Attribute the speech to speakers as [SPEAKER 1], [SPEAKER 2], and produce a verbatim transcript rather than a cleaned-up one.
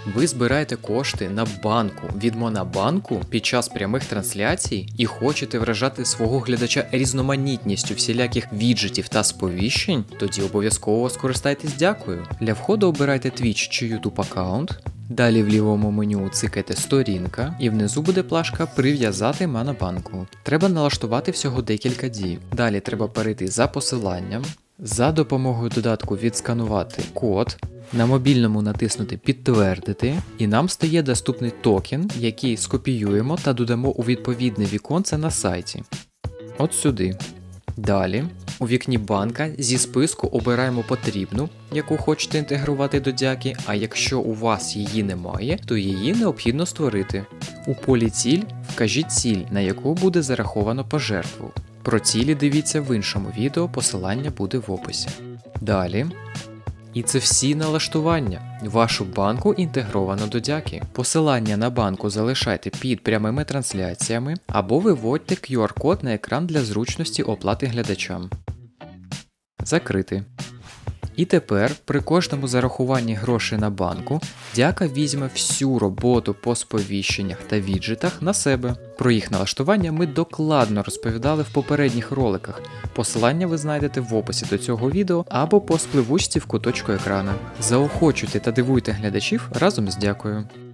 [SPEAKER 1] Ви збираєте кошти на банку від Монобанку під час прямих трансляцій і хочете вражати свого глядача різноманітністю всіляких віджитів та сповіщень, тоді обов'язково скористайтесь дякую. Для входу обирайте Twitch чи YouTube аккаунт. Далі в лівому меню цикайте «Сторінка» і внизу буде плашка «Прив'язати Монобанку». Треба налаштувати всього декілька дій. Далі треба перейти за посиланням, за допомогою додатку відсканувати код, на мобільному натиснути «Підтвердити» і нам стає доступний токен, який скопіюємо та додамо у відповідне віконце на сайті. От сюди. Далі, у вікні банка зі списку обираємо потрібну, яку хочете інтегрувати до дяки, а якщо у вас її немає, то її необхідно створити. У полі «Ціль» вкажіть ціль, на яку буде зараховано пожертву. Про цілі дивіться в іншому відео, посилання буде в описі. Далі. І це всі налаштування. Вашу банку інтегровано до дяки. Посилання на банку залишайте під прямими трансляціями або виводьте кью ар-код на екран для зручності оплати глядачам. Закрити. І тепер при кожному зарахуванні грошей на банку дяка візьме всю роботу по сповіщеннях та віджитах на себе. Про їх налаштування ми докладно розповідали в попередніх роликах. Посилання ви знайдете в описі до цього відео або по спливучці в куточку екрана. Заохочуйте та дивуйте глядачів разом з дякою.